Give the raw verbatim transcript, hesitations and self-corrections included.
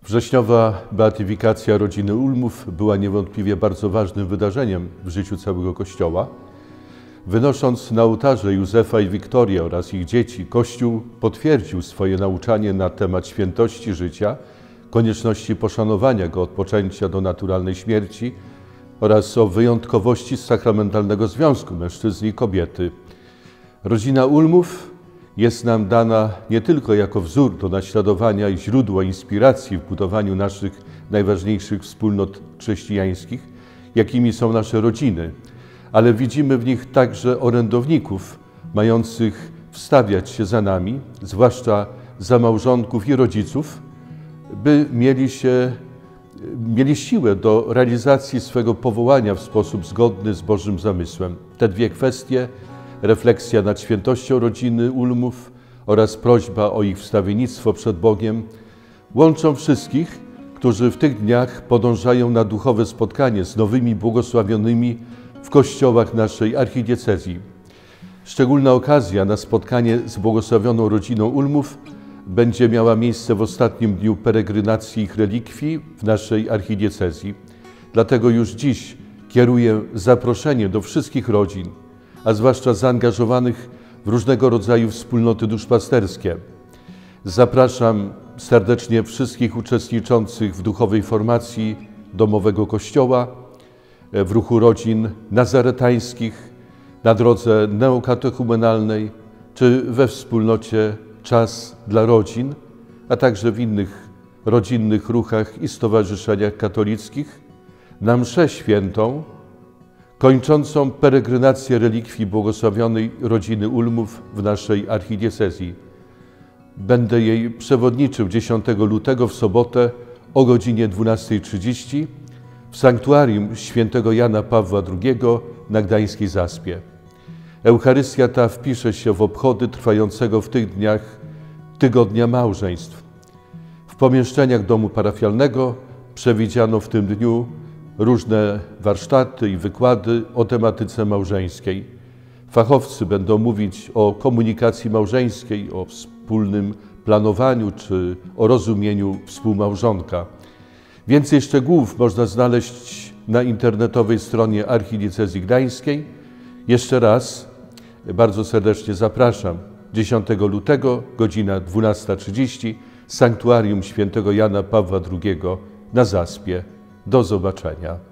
Wrześniowa beatyfikacja rodziny Ulmów była niewątpliwie bardzo ważnym wydarzeniem w życiu całego Kościoła. Wynosząc na ołtarze Józefa i Wiktorię oraz ich dzieci, Kościół potwierdził swoje nauczanie na temat świętości życia, konieczności poszanowania go od poczęcia do naturalnej śmierci oraz o wyjątkowości sakramentalnego związku mężczyzny i kobiety. Rodzina Ulmów jest nam dana nie tylko jako wzór do naśladowania i źródło inspiracji w budowaniu naszych najważniejszych wspólnot chrześcijańskich, jakimi są nasze rodziny, ale widzimy w nich także orędowników mających wstawiać się za nami, zwłaszcza za małżonków i rodziców, by mieli, się, mieli siłę do realizacji swego powołania w sposób zgodny z Bożym zamysłem. Te dwie kwestie, refleksja nad świętością rodziny Ulmów oraz prośba o ich wstawiennictwo przed Bogiem, łączą wszystkich, którzy w tych dniach podążają na duchowe spotkanie z nowymi błogosławionymi w kościołach naszej archidiecezji. Szczególna okazja na spotkanie z błogosławioną rodziną Ulmów będzie miała miejsce w ostatnim dniu peregrynacji ich relikwii w naszej archidiecezji. Dlatego już dziś kieruję zaproszenie do wszystkich rodzin, a zwłaszcza zaangażowanych w różnego rodzaju wspólnoty duszpasterskie. Zapraszam serdecznie wszystkich uczestniczących w duchowej formacji domowego Kościoła, w ruchu rodzin nazaretańskich, na drodze neokatechumenalnej czy we wspólnocie Czas dla Rodzin, a także w innych rodzinnych ruchach i stowarzyszeniach katolickich, na mszę świętą kończącą peregrynację relikwii błogosławionej rodziny Ulmów w naszej archidiecezji. Będę jej przewodniczył dziesiątego lutego w sobotę o godzinie dwunastej trzydzieści w sanktuarium świętego Jana Pawła drugiego na Gdańskiej Zaspie. Eucharystia ta wpisze się w obchody trwającego w tych dniach Tygodnia Małżeństw. W pomieszczeniach domu parafialnego przewidziano w tym dniu różne warsztaty i wykłady o tematyce małżeńskiej. Fachowcy będą mówić o komunikacji małżeńskiej, o wspólnym planowaniu czy o rozumieniu współmałżonka. Więcej szczegółów można znaleźć na internetowej stronie Archidiecezji Gdańskiej. Jeszcze raz bardzo serdecznie zapraszam. dziesiątego lutego, godzina dwunasta trzydzieści, Sanktuarium świętego Jana Pawła drugiego na Zaspie. Do zobaczenia.